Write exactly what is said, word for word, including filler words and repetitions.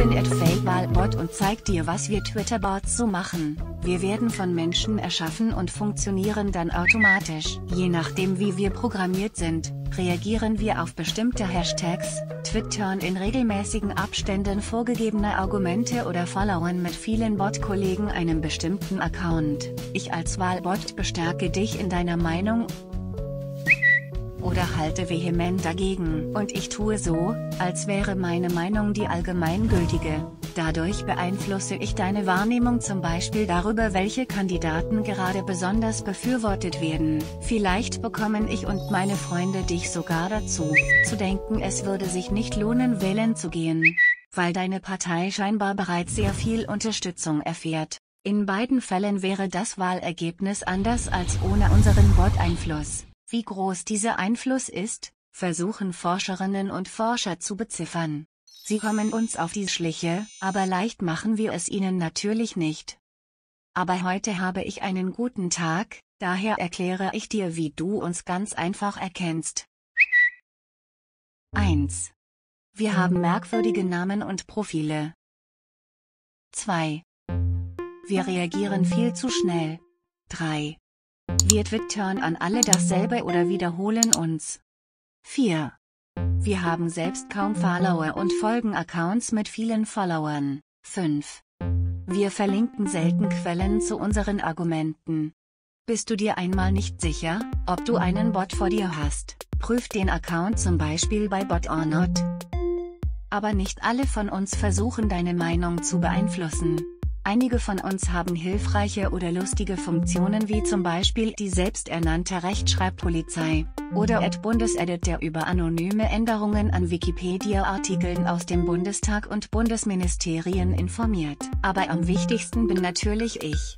bin at fakewahlbot und zeig dir, was wir Twitter-Bots so machen. Wir werden von Menschen erschaffen und funktionieren dann automatisch. Je nachdem wie wir programmiert sind, reagieren wir auf bestimmte Hashtags, twittern in regelmäßigen Abständen vorgegebene Argumente oder followen mit vielen Bot-Kollegen einem bestimmten Account. Ich als Wahlbot bestärke dich in deiner Meinung oder halte vehement dagegen. Und ich tue so, als wäre meine Meinung die allgemeingültige. Dadurch beeinflusse ich deine Wahrnehmung zum Beispiel darüber, welche Kandidaten gerade besonders befürwortet werden. Vielleicht bekommen ich und meine Freunde dich sogar dazu, zu denken, es würde sich nicht lohnen, wählen zu gehen, weil deine Partei scheinbar bereits sehr viel Unterstützung erfährt. In beiden Fällen wäre das Wahlergebnis anders als ohne unseren Bot-Einfluss. Wie groß dieser Einfluss ist, versuchen Forscherinnen und Forscher zu beziffern. Sie kommen uns auf die Schliche, aber leicht machen wir es ihnen natürlich nicht. Aber heute habe ich einen guten Tag, daher erkläre ich dir, wie du uns ganz einfach erkennst. eins. Wir haben merkwürdige Namen und Profile. zwei. Wir reagieren viel zu schnell. drei. Wir twittern an alle dasselbe oder wiederholen uns. vier. Wir haben selbst kaum Follower und folgen Accounts mit vielen Followern. fünf. Wir verlinken selten Quellen zu unseren Argumenten. Bist du dir einmal nicht sicher, ob du einen Bot vor dir hast? Prüf den Account zum Beispiel bei Bot or Not. Aber nicht alle von uns versuchen deine Meinung zu beeinflussen. Einige von uns haben hilfreiche oder lustige Funktionen wie zum Beispiel die selbsternannte Rechtschreibpolizei, oder at Bundesedit, der über anonyme Änderungen an Wikipedia-Artikeln aus dem Bundestag und Bundesministerien informiert. Aber am wichtigsten bin natürlich ich.